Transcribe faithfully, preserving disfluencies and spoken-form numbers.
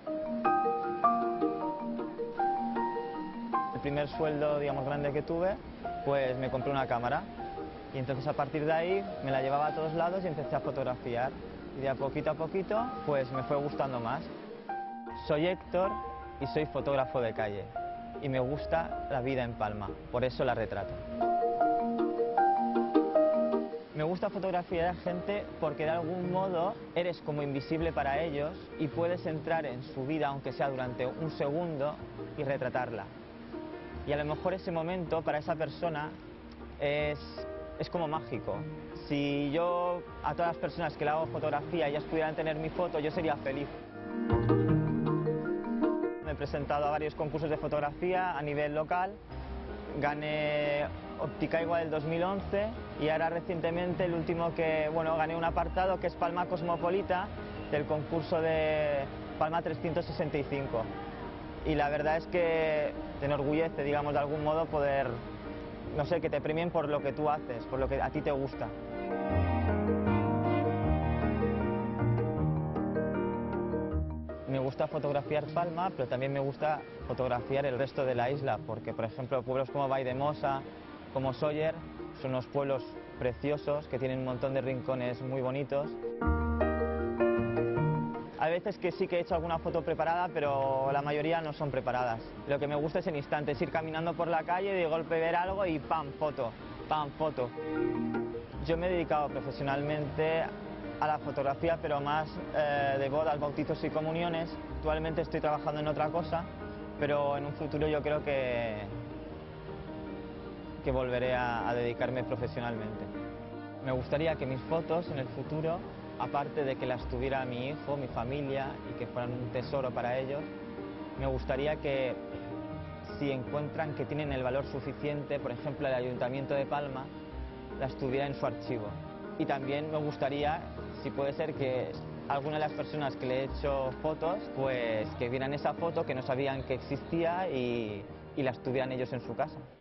El primer sueldo, digamos, grande que tuve, pues me compré una cámara. Y entonces a partir de ahí me la llevaba a todos lados y empecé a fotografiar. Y de a poquito a poquito, pues me fue gustando más. Soy Héctor y soy fotógrafo de calle. Y me gusta la vida en Palma, por eso la retrato. Me gusta fotografiar a gente porque de algún modo eres como invisible para ellos y puedes entrar en su vida, aunque sea durante un segundo, y retratarla. Y a lo mejor ese momento para esa persona es, es como mágico. Si yo a todas las personas que le hago fotografía ellas pudieran tener mi foto, yo sería feliz. Me he presentado a varios concursos de fotografía a nivel local. Gané Opticaigo del dos mil once y ahora recientemente el último que, bueno, gané un apartado que es Palma Cosmopolita del concurso de Palma trescientos sesenta y cinco. Y la verdad es que te enorgullece, digamos, de algún modo poder, no sé, que te premien por lo que tú haces, por lo que a ti te gusta. Me gusta fotografiar Palma, pero también me gusta fotografiar el resto de la isla, porque por ejemplo pueblos como Valldemosa, como Sóller, son unos pueblos preciosos que tienen un montón de rincones muy bonitos. Hay veces que sí que he hecho alguna foto preparada, pero la mayoría no son preparadas. Lo que me gusta es el instante, es ir caminando por la calle, de golpe ver algo y ¡pam! Foto, ¡pam! Foto. Yo me he dedicado profesionalmente a la fotografía, pero más eh, de bodas, bautizos y comuniones. Actualmente estoy trabajando en otra cosa, pero en un futuro yo creo que, que volveré a, a dedicarme profesionalmente. Me gustaría que mis fotos en el futuro, aparte de que las tuviera mi hijo, mi familia y que fueran un tesoro para ellos, me gustaría que si encuentran que tienen el valor suficiente, por ejemplo el Ayuntamiento de Palma, las tuviera en su archivo. Y también me gustaría, si puede ser, que alguna de las personas que le he hecho fotos, pues que vieran esa foto, que no sabían que existía y, y las tuvieran ellos en su casa.